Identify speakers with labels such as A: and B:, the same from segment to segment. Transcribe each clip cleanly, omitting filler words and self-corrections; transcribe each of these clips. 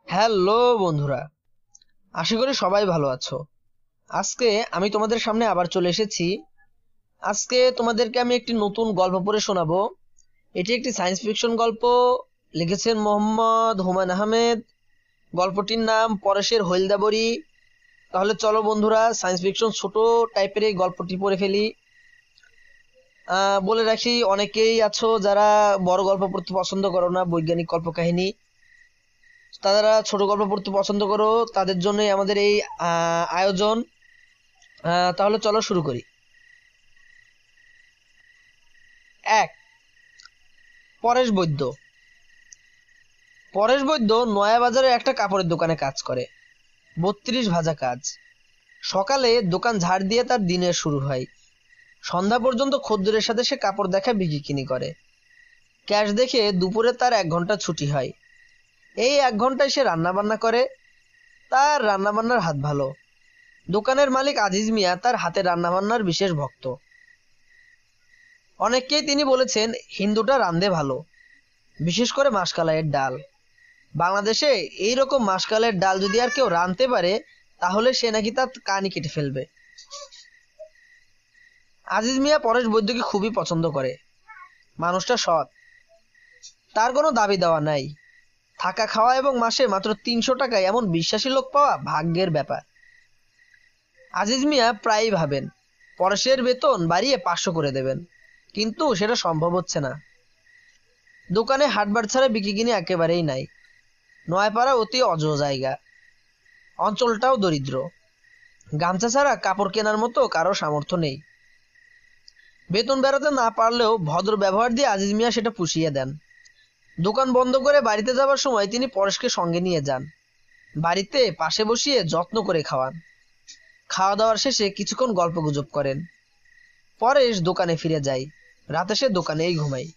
A: Hello বন্ধুরা, আশা করি সবাই ভালো আছো। আজকে আমি তোমাদের সামনে আবার চলে এসেছি। আজকে তোমাদেরকে আমি একটি নতুন গল্প পড়ে শোনাবো। এটি একটি সায়েন্স ফিকশন গল্প, লিখেছেন মোহাম্মদ হুমায়ুন আহমেদ। গল্পটির নাম পরেশের হলদা বড়ি। তাহলে চলো বন্ধুরা, সায়েন্স ফিকশন ছোট টাইপের এই গল্পটি পড়ে ফেলি। বলে রাখি, অনেকেই আছো যারা বড় গল্প পড়তে পছন্দ করো না, বৈজ্ঞানিক কল্পকাহিনী, তারা ছোট গল্প পড়তে পছন্দ করো, তাদের জন্যই আমাদের এই আয়োজন। তাহলে চলো শুরু করি। এক, পরেশ বৈদ্য। পরেশ বৈদ্য নয়াবাজারে একটা কাপড়ের দোকানে কাজ করে। 32 ভাজা কাজ। সকালে দোকান ঝাড় দিয়ে তার দিনের শুরু হয়। সন্ধ্যা পর্যন্ত খদ্দেরের সাথে সে কাপড় দেখা বিক্রি কিনি করে। ক্যাশ দেখে দুপুরে তার 1 ঘন্টা ছুটি হয়। এই 1 ঘন্টায় সে রান্না বান্না করে। তার রান্না বান্নার হাত ভালো। দোকানের মালিক আজিজ মিয়া তার হাতে রান্না বান্নার বিশেষ ভক্ত। অনেককেই তিনি বলেছেন হিন্দুটা রান্ধে ভালো, বিশেষ করে মাসকালাইয়ের ডাল। বাংলাদেশে এইরকম মাসকালাইয়ের ডাল যদি আর কেউ রাঁধতে পারে, তাহলে সে নাকি তার কানই কেটে ফেলবে। আজিজ মিয়া পরেশ বৈদ্যকে খুবই পছন্দ করে। মানুষটা সৎ, তার কোনো দাবি দেওয়া নাই। থাকা খাওয়া এবং মাসে মাত্র 300 টাকায় এমন বিশ্বাসী লোক পাওয়া ভাগ্যের ব্যাপার। আজিজ মিয়া প্রায়ই ভাবেন পরেশের বেতন বাড়িয়ে 500 করে দেবেন, কিন্তু সেটা সম্ভব হচ্ছে না। দোকানে হাটবার ছাড়া বিক্রি একেবারেই নাই। নয়াপাড়া অতি অজ জায়গা, অঞ্চলটাও দরিদ্র। গামছা ছাড়া কাপড় কেনার মতো কারো সামর্থ্য নেই। বেতন বেড়াতে না পারলেও ভদ্র ব্যবহার দিয়ে আজিজ মিয়া সেটা পুষিয়ে দেন। দোকান বন্ধ করে বাড়িতে যাবার সময় তিনি পরেশকে সঙ্গে নিয়ে যান। বাড়িতে পাশে বসিয়ে যত্ন করে খাওয়ান। খাওয়া দাওয়ার শেষে কিছুক্ষণ গল্প গুজব করেন। পরেশ দোকানে ফিরে যায়। রাতে সে দোকানেই ঘুমায়।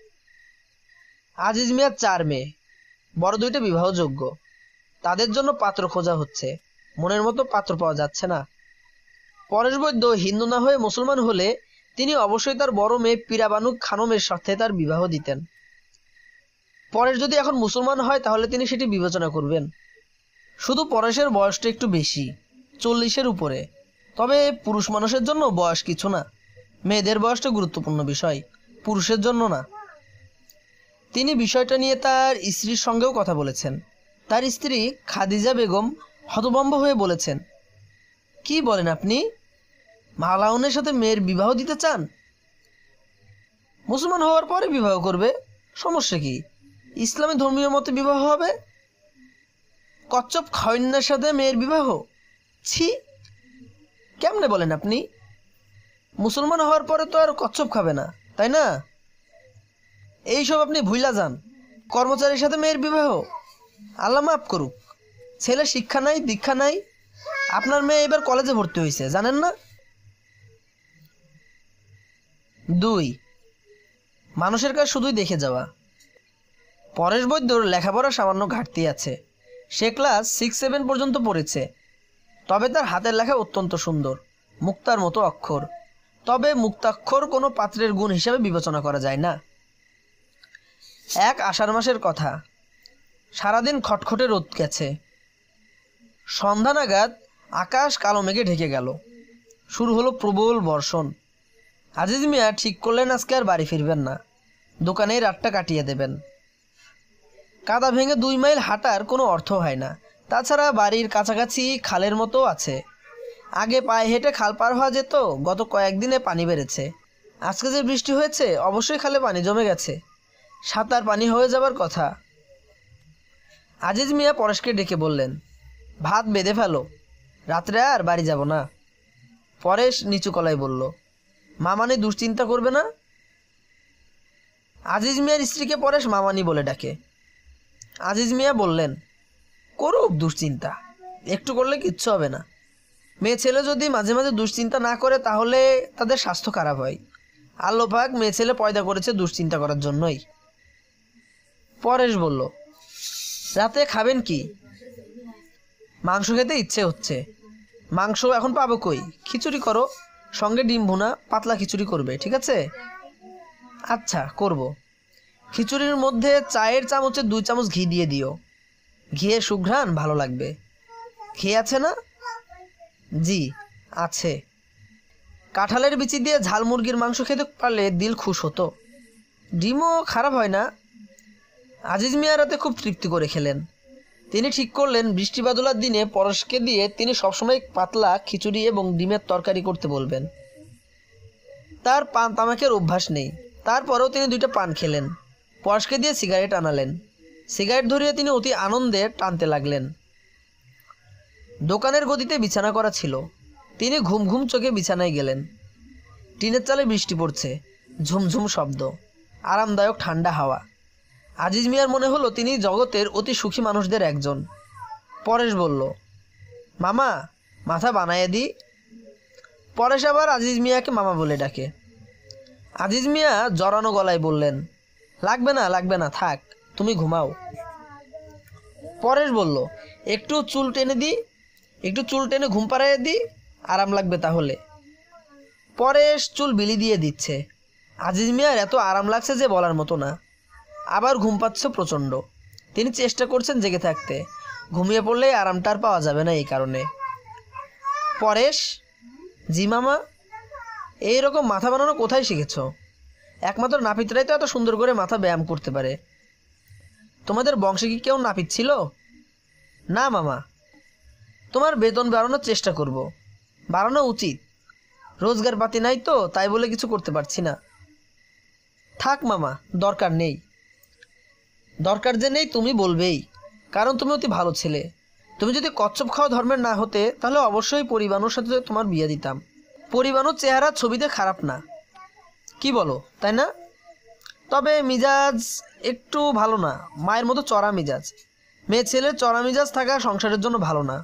A: আজিজ মিয়ার 4 মেয়ে, বড় 2টা বিবাহযোগ্য। তাদের জন্য পাত্র খোঁজা হচ্ছে, মনের মতো পাত্র পাওয়া যাচ্ছে না। পরেশ বৈদ্য হিন্দু না হয়ে মুসলমান হলে তিনি অবশ্যই তার বড় মেয়ে পীরাবানু খানমের সাথে তার বিবাহ দিতেন। পরেশ যদি এখন মুসলমান হয় তাহলে তিনি সেটি বিবেচনা করবেন। শুধু পরেশের বয়সটা একটু বেশি, 40-এর উপরে। তবে পুরুষ মানুষের জন্য বয়স কিছু না। মেয়েদের বয়সটা গুরুত্বপূর্ণ বিষয়, পুরুষের জন্য না। তিনি বিষয়টা নিয়ে তার স্ত্রীর সঙ্গেও কথা বলেছেন। তার স্ত্রী খাদিজা বেগম হতভম্ব হয়ে বলেছেন, কি বলেন আপনি? মালাউনের সাথে মেয়ের বিবাহ দিতে চান? মুসলমান হওয়ার পরে বিবাহ করবে, সমস্যা কি? ইসলামী ধর্মীয় মতে বিবাহ হবে। কচ্ছপ খয়নার সাথে মেয়ের বিবাহ? ছি, কেমনে বলেন আপনি? মুসলমান হওয়ার পরে তো আর কচ্ছপ খাবে না, তাই না? এইসব আপনি ভুইলা যান। কর্মচারীর সাথে মেয়ের বিবাহ? আল্লাহ মাফ করুক, ছেলে শিক্ষা নাই, দীক্ষা নাই। আপনার মেয়ে এবার কলেজে ভর্তি হয়েছে, জানেন না? 2, মানুষের কাজ শুধুই দেখে যাওয়া। পরেশ বৈদ্যর লেখাপড়া সামান্য ঘাটতি আছে। সে ক্লাস 6-7 পর্যন্ত পড়েছে। তবে তার হাতের লেখা অত্যন্ত সুন্দর, মুক্তার মতো অক্ষর। তবে মুক্তাক্ষর কোনো পাত্রের গুণ হিসেবে বিবেচনা করা যায় না। এক আষাঢ় মাসের কথা। সারাদিন খটখটে রোদ গেছে। সন্ধ্যা নাগাদ আকাশ কালো মেঘে ঢেকে গেল। শুরু হলো প্রবল বর্ষণ। আজিজ মিয়া ঠিক করলেন আজকে আর বাড়ি ফিরবেন না, দোকানেই রাতটা কাটিয়ে দেবেন। কাদা ভেঙে 2 মাইল হাঁটার কোনো অর্থ হয় না। তাছাড়া বাড়ির কাছাকাছি খালের মতো আছে। আগে পায়ে হেঁটে খাল পার হওয়া যেত, গত কয়েকদিনে পানি বেড়েছে। আজকে যে বৃষ্টি হয়েছে, অবশ্যই খালে পানি জমে গেছে। সাঁতার পানি হয়ে যাবার কথা। আজিজ মিয়া পরেশকে ডেকে বললেন, ভাত বেঁধে ফেলো, রাত্রে আর বাড়ি যাব না। পরেশ নিচু গলায় বলল, মামানি দুশ্চিন্তা করবে না? আজিজ মিয়ার স্ত্রীকে পরেশ মামানি বলে ডাকে। আজিজ মিয়া বললেন, করুক দুশ্চিন্তা, একটু করলে কিচ্ছু হবে না। মেয়ে ছেলে যদি মাঝে মাঝে দুশ্চিন্তা না করে তাহলে তাদের স্বাস্থ্য খারাপ হয়। আল্লাহ পাক মেয়ে ছেলে পয়দা করেছে দুশ্চিন্তা করার জন্যই। পরেশ বলল, রাতে খাবেন কি? মাংস খেতে ইচ্ছে হচ্ছে। মাংস এখন পাবো কই? খিচুড়ি করো, সঙ্গে ডিম ভুনা, পাতলা খিচুড়ি করবে, ঠিক আছে? আচ্ছা, করব। খিচুড়ির মধ্যে চায়ের চামচে 2 চামচ ঘি দিয়ে দিও। ঘিয়ের সুঘ্রাণ ভালো লাগবে। ঘি আছে না? জি আছে। কাঁঠালের বিচি দিয়ে ঝাল মুরগির মাংস খেতে পারলে দিল খুশ হতো। ডিমও খারাপ হয় না। আজিজ মিয়া রাতে খুব তৃপ্তি করে খেলেন। তিনি ঠিক করলেন বৃষ্টি বাদলার দিনে পরশকে দিয়ে তিনি সবসময় পাতলা খিচুড়ি এবং ডিমের তরকারি করতে বলবেন। তার পান তামাকের অভ্যাস নেই, তারপরেও তিনি 2টা পান খেলেন। পরশকে দিয়ে সিগারেট আনালেন। সিগারেট ধরিয়ে তিনি অতি আনন্দে টানতে লাগলেন। দোকানের গদিতে বিছানা করা ছিল। তিনি ঘুম ঘুম চোখে বিছানায় গেলেন। টিনের চালে বৃষ্টি পড়ছে, ঝুমঝুম শব্দ, আরামদায়ক ঠান্ডা হাওয়া। আজিজ মিয়ার মনে হলো তিনি জগতের অতি সুখী মানুষদের একজন। পরেশ বলল, মামা মাথা বানাইয়ে দি। পরেশ আবার আজিজ মিয়াকে মামা বলে ডাকে। আজিজ মিয়া জড়ানো গলায় বললেন, লাগবে না লাগবে না, থাক, তুমি ঘুমাও। পরেশ বলল, একটু চুল টেনে ঘুম পাড়াইয়ে দি, আরাম লাগবে তাহলে। পরেশ চুল বিলি দিয়ে দিচ্ছে। আজিজ মিয়ার এত আরাম লাগছে যে বলার মতো না। আবার ঘুম পাচ্ছে প্রচণ্ড। তিনি চেষ্টা করছেন জেগে থাকতে, ঘুমিয়ে পড়লেই আরামটা আর পাওয়া যাবে না এই কারণে। পরেশ, জি মামা। এই রকম মাথা বানানো কোথায় শিখেছ? একমাত্র নাপিতরাই তো এত সুন্দর করে মাথা ব্যায়াম করতে পারে। তোমাদের বংশে কি কেউ নাপিত ছিল? না মামা। তোমার বেতন বাড়ানোর চেষ্টা করব। বাড়ানো উচিত। রোজগার পাতি নাই তো, তাই বলে কিছু করতে পারছি না। থাক মামা, দরকার নেই। দরকার যে নেই তুমি বলবেই, কারণ তুমি অতি ভালো ছেলে। তুমি যদি কচ্ছপ খাওয়া ধর্মের না হতে তাহলে অবশ্যই পরিবানুর সাথে তোমার বিয়ে দিতাম। পরিবানুর চেহারা ছবিতে খারাপ না, কি বলো, তাই না? তবে মিজাজ একটু ভালো না, মায়ের মতো চড়া মিজাজ। মেয়ে ছেলের চড়া মিজাজ থাকা সংসারের জন্য ভালো না।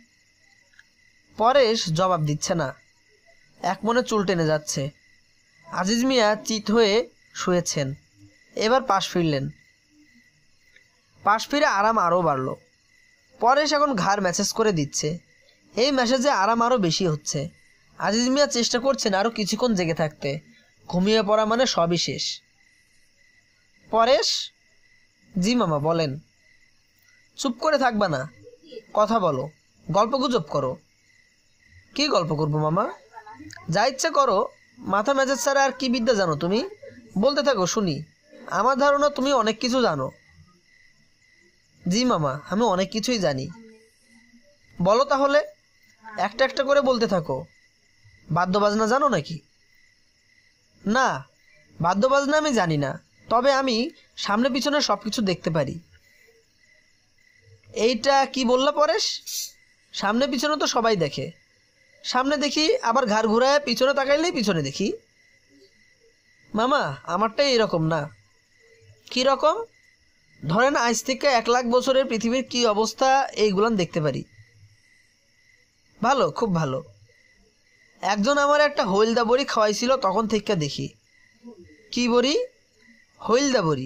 A: পরেশ জবাব দিচ্ছে না, এক মনে চুল টেনে যাচ্ছে। আজিজ মিয়া চিত হয়ে শুয়েছেন। এবার পাশ ফিরলেন। পাশ ফিরে আরাম আরও বাড়ল। পরেশ এখন ঘাড় ম্যাসেজ করে দিচ্ছে। এই ম্যাসেজে আরাম আরও বেশি হচ্ছে। আজিজ মিয়া চেষ্টা করছেন আরও কিছুক্ষণ জেগে থাকতে। ঘুমিয়ে পড়া মানে সবই শেষ। পরেশ, জি মামা বলেন। চুপ করে থাকবা না, কথা বলো, গল্প গুজব করো। কি গল্প করবো মামা? যা ইচ্ছে করো। মাথা মেজাজ ছাড়া আর কি বিদ্যা জানো তুমি? বলতে থাকো শুনি। আমার ধারণা তুমি অনেক কিছু জানো। জি মামা, আমি অনেক কিছুই জানি। বলো তাহলে, একটা একটা করে বলতে থাকো। বাদ্যবাজনা জানো নাকি? না, বাদ্যবাজনা আমি জানি না, তবে আমি সামনে পিছনে সব কিছু দেখতে পারি। এইটা কি বললা পরেশ? সামনে পিছনে তো সবাই দেখে। সামনে দেখি, আবার ঘাড় ঘুরায় পিছনে তাকাইলেই পিছনে দেখি। মামা, আমারটাই এরকম না। কি রকম? ধরেন আজ থেকে 1,00,000 বছরের পৃথিবীর কি অবস্থা এইগুলান দেখতে পারি। ভালো, খুব ভালো। একজন আমার একটা হইলদা বড়ি খাওয়াইছিল, তখন থেকে দেখি। কি বড়ি? হইলদা বড়ি।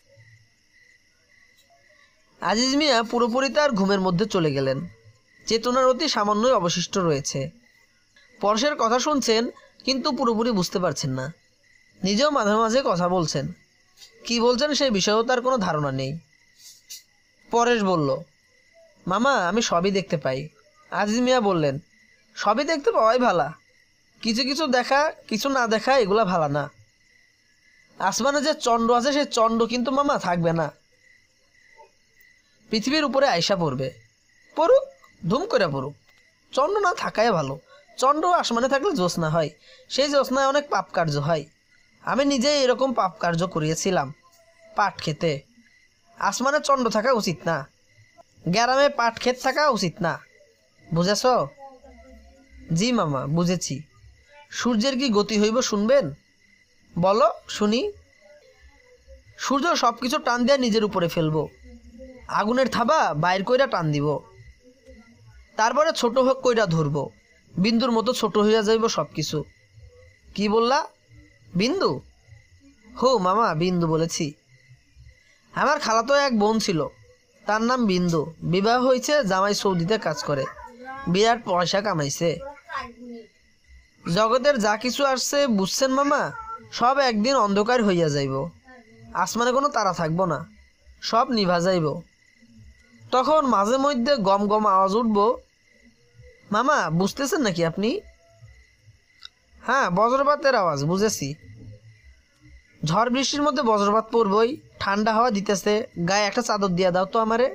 A: আজিজ মিয়া পুরোপুরি তার ঘুমের মধ্যে চলে গেলেন। চেতনার অতি সামান্যই অবশিষ্ট রয়েছে। পরশের কথা শুনছেন, কিন্তু পুরোপুরি বুঝতে পারছেন না। নিজেও মাঝে মাঝে কথা বলছেন, কি বলছেন সেই বিষয়েও তার কোনো ধারণা নেই। পরেশ বলল, মামা আমি সবই দেখতে পাই। আজিজ মিয়া বললেন, সবই দেখতে পাওয়াই ভালা। কিছু কিছু দেখা, কিছু না দেখা, এগুলা ভালা না। আসমানে যে চন্দ্র আছে সেই চন্দ্র কিন্তু মামা থাকবে না, পৃথিবীর উপরে আয়সা পড়বে। পড়ুক, ধুম করে পড়ুক। চন্দ্র না থাকাই ভালো। চন্দ্র আসমানে থাকলে জ্যোৎস্না হয়, সেই জ্যোৎস্নায় অনেক পাপ কার্য হয়। আমি নিজেই এরকম পাপ কার্য করিয়েছিলাম পাট খেতে। আসমানে চন্দ্র থাকা উচিত না, গ্রামে পাট ক্ষেত থাকা উচিত না। বুঝেছ? জি মামা, বুঝেছি। সূর্যের কি গতি হইব শুনবেন? বলো শুনি। সূর্য সব কিছু টান দিয়ে নিজের উপরে ফেলবো। আগুনের থাবা বাইর কইরা টান দিব। তারপরে ছোট হোক কইরা ধরবো। বিন্দুর মতো ছোট হইয়া যাইব সব কিছু। কি বললা? বিন্দু? হো মামা, বিন্দু বলেছি। আমার খালাতো এক বোন ছিল, তার নাম বিন্দু। বিবাহ হয়েছে, জামাই সৌদিতে কাজ করে, বিরাট পয়সা কামাইছে। জগতের যা কিছু আসছে বুঝছেন মামা, সব একদিন অন্ধকার হইয়া যাইব। আসমানে কোনো তারা থাকবো না, সব নিভা যাইব। তখন মাঝে মধ্যে গম গম আওয়াজ উঠব। মামা বুঝতেছেন নাকি আপনি? হ্যাঁ, বজ্রপাতের আওয়াজ বুঝেছি। ঝড় বৃষ্টির মধ্যে বজ্রপাত পড়বই, ঠান্ডা হাওয়া দিতেছে, গায়ে একটা চাদর দিয়ে দাও তো আমারে।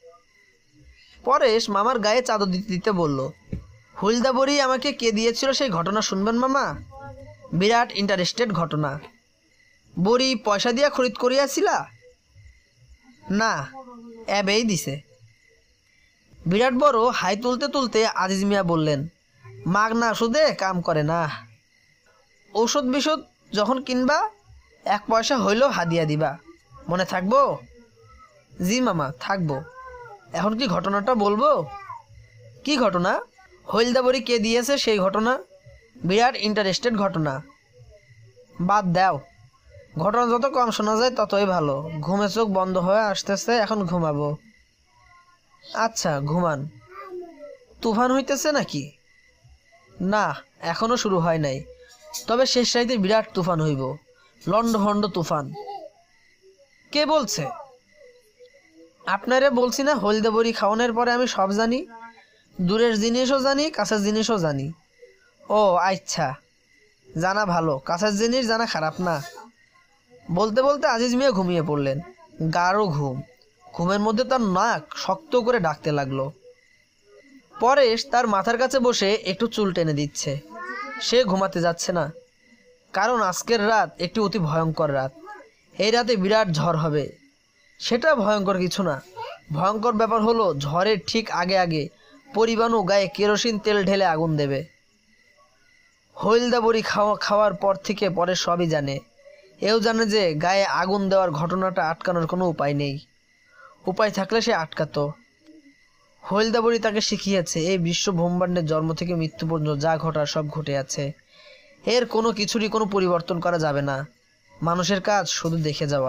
A: পরেশ মামার গায়ে চাদর দিতে দিতে বলল, হুলদা বড়ি আমাকে কে দিয়েছিল সেই ঘটনা শুনবেন মামা? বিরাট ইন্টারেস্টেড ঘটনা। বড়ি পয়সা দিয়া খরিদ করিয়াছিলা? না, অ্যাবেই দিছে। বিরাট বড় হাই তুলতে তুলতে আজিজ মিয়া বললেন, মাগনা সুদে কাম করে না। ঔষধ বিষধ যখন কিনবা 1 পয়সা হইলেও হাদিয়া দিবা, মনে থাকবো? জি মামা, থাকবো। এখন কি ঘটনাটা বলবো? কি ঘটনা? হলদা বড়ি কে দিয়েছে সেই ঘটনা। বিরাট ইন্টারেস্টেড ঘটনা। বাদ দাও, ঘটনা যত কম শোনা যায় ততই ভালো। ঘুমে চোখ বন্ধ হয়ে আসতেছে, এখন ঘুমাবো। আচ্ছা ঘুমান। তুফান হইতেছে নাকি? না, এখনো শুরু হয় নাই, তবে শেষ রাইতে বিরাট তুফান হইব, লন্ডভন্ড তুফান। কে বলছে? আপনারে বলছি না, হলদে বড়ি খাওয়ানোর পরে আমি সব জানি। দূরের জিনিসও জানি, কাছের জিনিসও জানি। ও আচ্ছা, জানা ভালো, কাছের জিনিস জানা খারাপ না। বলতে বলতে আজিজ মিয়া ঘুমিয়ে পড়লেন। গাঢ় ঘুম। ঘুমের মধ্যে তার নাক শক্ত করে ডাকতে লাগলো। পরেশ তার মাথার কাছে বসে একটু চুল টেনে দিচ্ছে। সে ঘুমাতে যাচ্ছে না, কারণ আজকের রাত একটি অতি ভয়ঙ্কর রাত। এই রাতে বিরাট ঝড় হবে। সেটা ভয়ঙ্কর কিছু না, ভয়ঙ্কর ব্যাপার হলো ঝড়ের ঠিক আগে আগে পরিবাণু গায়ে কেরোসিন তেল ঢেলে আগুন দেবে। হলদা বড়ি খাওয়ার পর থেকে পরে সবই জানে। এও জানে যে গায়ে আগুন দেওয়ার ঘটনাটা আটকানোর কোনো উপায় নেই। উপায় থাকলে সে আটকাতো। হলদা বড়ি তাকে শিখিয়েছে এই বিশ্ব ব্রহ্মাণ্ডের জন্ম থেকে মৃত্যু পর্যন্ত যা ঘটার সব ঘটে আছে। এর কোনো কিছুরই কোনো পরিবর্তন করা যাবে না। মানুষের কাজ শুধু দেখে যাওয়া।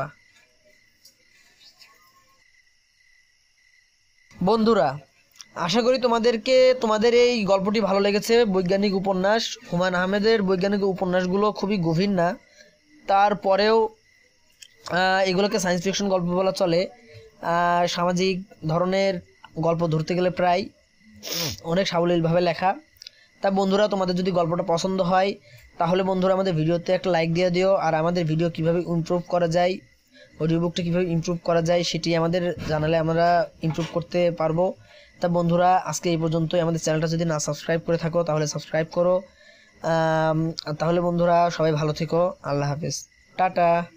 A: বন্ধুরা, আশা করি তোমাদের এই গল্পটি ভালো লেগেছে। বৈজ্ঞানিক উপন্যাস, হুমায়ুন আহমেদের বৈজ্ঞানিক উপন্যাসগুলো খুবই গভীর না, তারপরেও এগুলোকে সায়েন্স ফিকশন গল্প বলা চলে। সামাজিক ধরনের গল্প ধরতে গেলে প্রায় অনেক সাবলীলভাবে লেখা। তা বন্ধুরা, তোমাদের যদি গল্পটা পছন্দ হয় তাহলে বন্ধুরা আমাদের ভিডিওতে একটা লাইক দিয়ে দিও। আর আমাদের ভিডিও কিভাবে ইমপ্রুভ করা যায়, অডিও বুকটা কীভাবে ইমপ্রুভ করা যায় সেটি আমাদের জানালে আমরা ইমপ্রুভ করতে পারবো। তা বন্ধুরা, আজকে এই পর্যন্তই। আমাদের চ্যানেলটা যদি না সাবস্ক্রাইব করে থাকো তাহলে সাবস্ক্রাইব করো। তাহলে বন্ধুরা সবাই ভালো থেকো। আল্লাহ হাফেজ, টাটা।